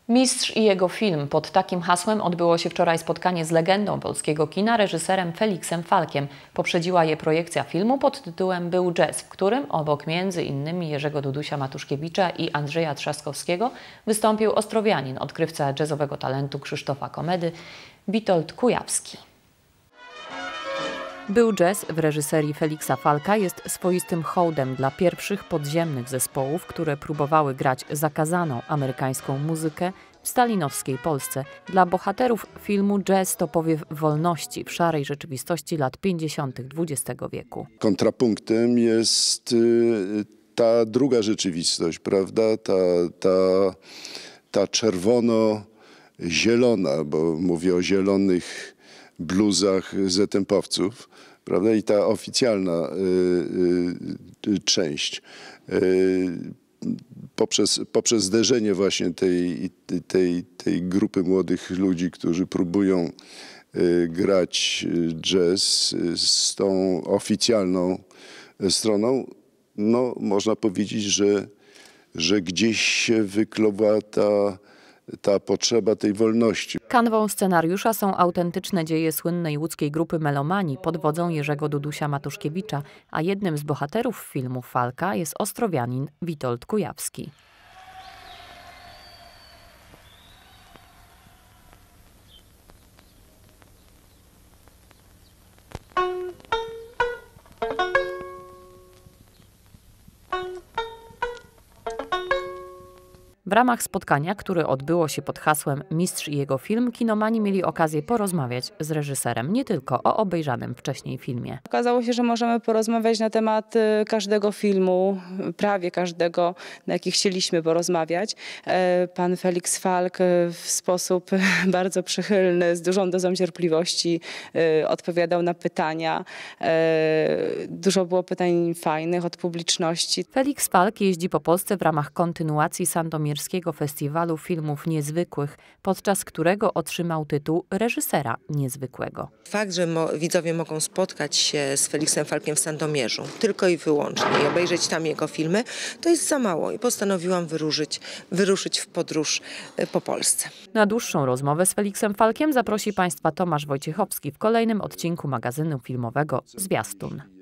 Mistrz i jego film. Pod takim hasłem odbyło się wczoraj spotkanie z legendą polskiego kina, reżyserem Feliksem Falkiem. Poprzedziła je projekcja filmu pod tytułem Był jazz, w którym obok m.in. Jerzego Dudusia Matuszkiewicza i Andrzeja Trzaskowskiego wystąpił ostrowianin, odkrywca jazzowego talentu Krzysztofa Komedy, Witold Kujawski. Był jazz w reżyserii Feliksa Falka jest swoistym hołdem dla pierwszych podziemnych zespołów, które próbowały grać zakazaną amerykańską muzykę w stalinowskiej Polsce. Dla bohaterów filmu jazz to powiew wolności w szarej rzeczywistości lat 50. XX wieku. Kontrapunktem jest ta druga rzeczywistość, prawda? Ta czerwono-zielona, bo mówię o zielonych bluzach zetempowców, prawda? I ta oficjalna część poprzez zderzenie właśnie tej grupy młodych ludzi, którzy próbują grać jazz z tą oficjalną stroną, no można powiedzieć, że gdzieś się wykluwa ta potrzeba tej wolności. Kanwą scenariusza są autentyczne dzieje słynnej łódzkiej grupy Melomani pod wodzą Jerzego Dudusia Matuszkiewicza, a jednym z bohaterów filmu Falka jest ostrowianin Witold Kujawski. W ramach spotkania, które odbyło się pod hasłem Mistrz i jego film, kinomani mieli okazję porozmawiać z reżyserem, nie tylko o obejrzanym wcześniej filmie. Okazało się, że możemy porozmawiać na temat każdego filmu, prawie każdego, na jaki chcieliśmy porozmawiać. Pan Feliks Falk w sposób bardzo przychylny, z dużą dozą cierpliwości odpowiadał na pytania. Dużo było pytań fajnych od publiczności. Feliks Falk jeździ po Polsce w ramach kontynuacji Sandomierskiego Festiwalu Filmów Niezwykłych, podczas którego otrzymał tytuł reżysera niezwykłego. Fakt, że widzowie mogą spotkać się z Feliksem Falkiem w Sandomierzu tylko i wyłącznie i obejrzeć tam jego filmy, to jest za mało i postanowiłam wyruszyć w podróż po Polsce. Na dłuższą rozmowę z Feliksem Falkiem zaprosi Państwa Tomasz Wojciechowski w kolejnym odcinku magazynu filmowego Zwiastun.